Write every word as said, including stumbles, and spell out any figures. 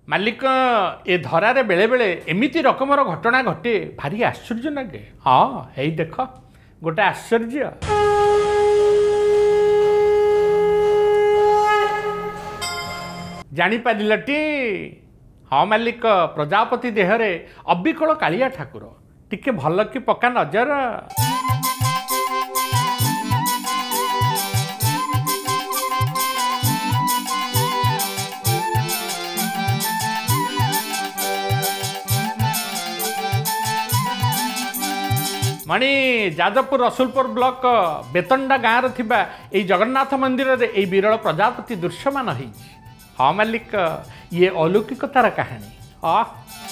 मालिक ए धरारे बेले बेले एमिति रकमर घटना घटे भारी आश्चर्य लगे। हाँ हे देख गोटे आश्चर्य। जापारटी हाँ मालिक प्रजापति देहरे अबिकल कालिया ठाकुर टिके भल कि पक्का नजर। मणि जादवपुर रसुलपुर ब्लॉक बेतंडा गाँव थिबा एई जगन्नाथ मंदिर रे एई विरल प्रजापति दृश्यमान होई। हाँ मालिक ये अलौकिकतार कहानी। हाँ